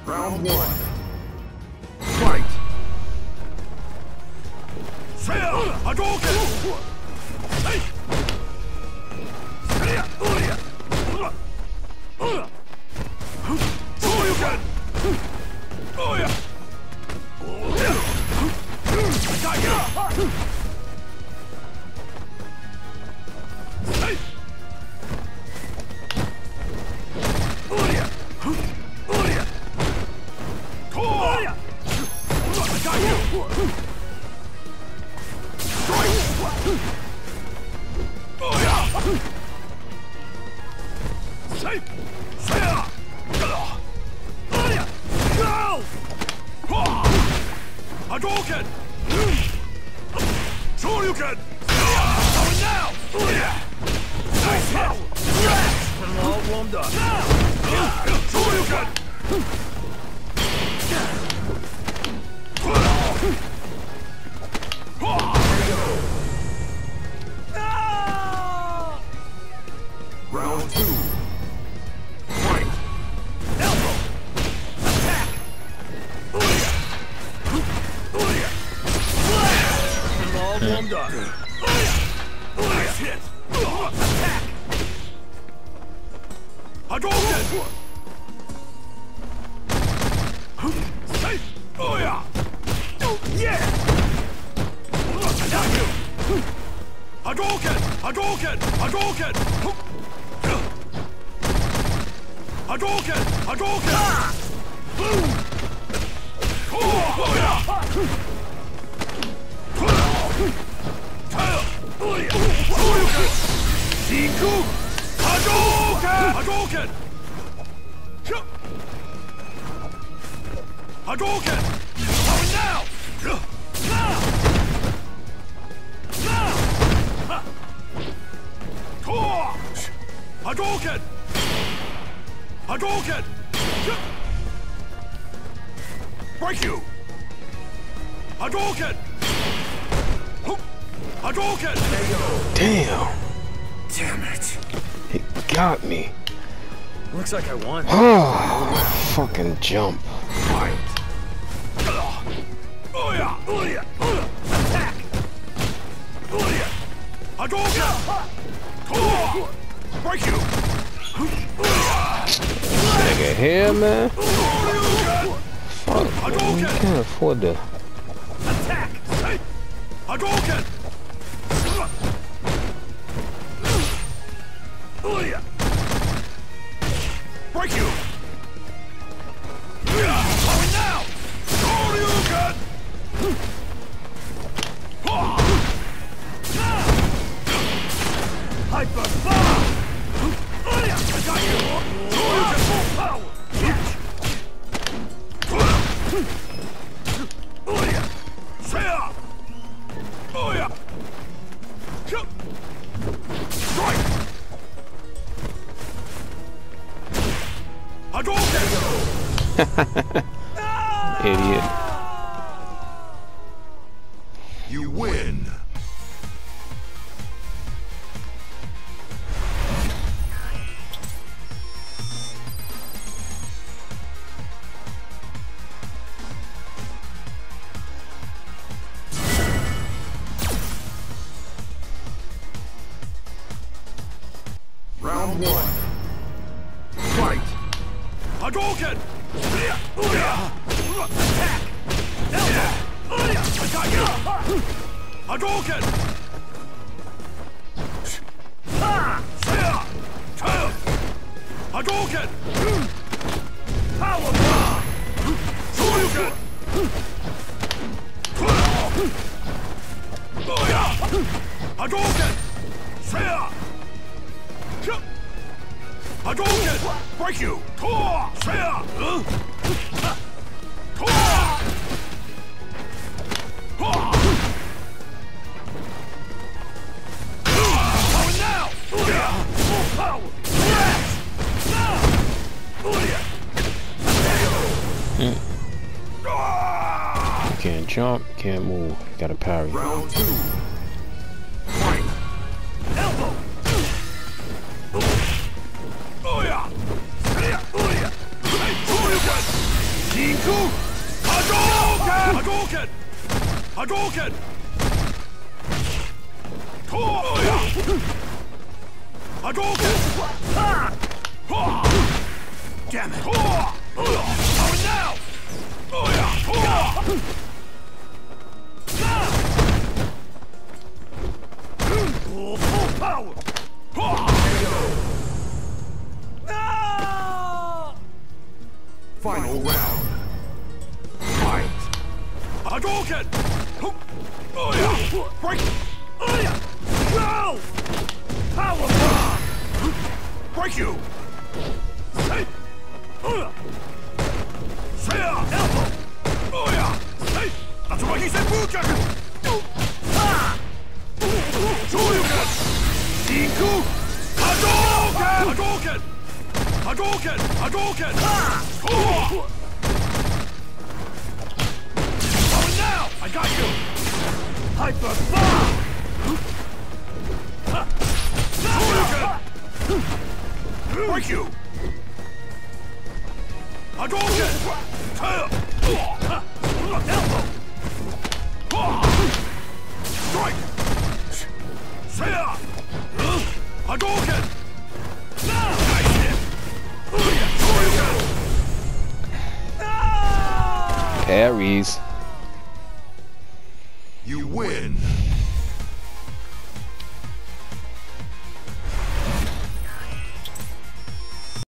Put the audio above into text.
Round one. Fight! Hadouken! Hey! Shoryuken! Oh yeah! I got you! Hey! Oh yeah! Oh yeah! I got you! Oh yeah! Safe! Fire! Oh yeah! Go! Hadouken! Shoryuken! Coming now! Oh yeah! Nice hit! I'm all warmed up. Shoryuken! Round two. Fight! Elbow! Attack! I'm all warmed up. Nice hit! Attack! Hadouken! Safe! Oh yeah! Yeah! I got you! Hadouken! Hadouken! Hadouken! Hadouken! Hadouken! Oh yeah! Shiku! Hadouken! Hadouken! Hadouken! Coming now! Hadouken! Hadouken! Break you! Hadouken! Hadouken! Damn! Damn it! He got me. Looks like I won. Oh, fucking jump. Fight! Oh yeah! Oh yeah! Attack! Oh yeah! Hadouken! Break you! Nigga here, man. Fuck, man. You can't afford to. Attack! Hadouken! Oh yeah! Break you! Coming now! Shoryuken! Hyper bomb! Oh yeah! I got you! Shoryuken full power! Oh yeah! Fire! Oh yeah! Strike! Hadouken! Idiot. You win. Round one. Fight! Hadouken! Attack! Elbow! I got you! Hadouken! Hadouken! Power bomb! Shoryuken! Hadouken! Hadouken! Break you! Coming now! Full power! You can't jump, can't move. Gotta parry. Round two. Fight! Elbow! Oh yeah! Oh yeah! Hadouken! Toya! Hadouken! Damn it! How now? Full power! Final round. Fight! Hadouken! Break! Go! Power bomb! Break you! Say! Say elbow! Say! That's what he said, Bujaku! Shoryuken! Iku! Hadouken! Hadouken! Hadouken! Hadouken! Oh, now! I got you! Hyper bomb! Break you! Hadouken! Elbow! Strike! Saya! Hadouken! Nice hit! Parries.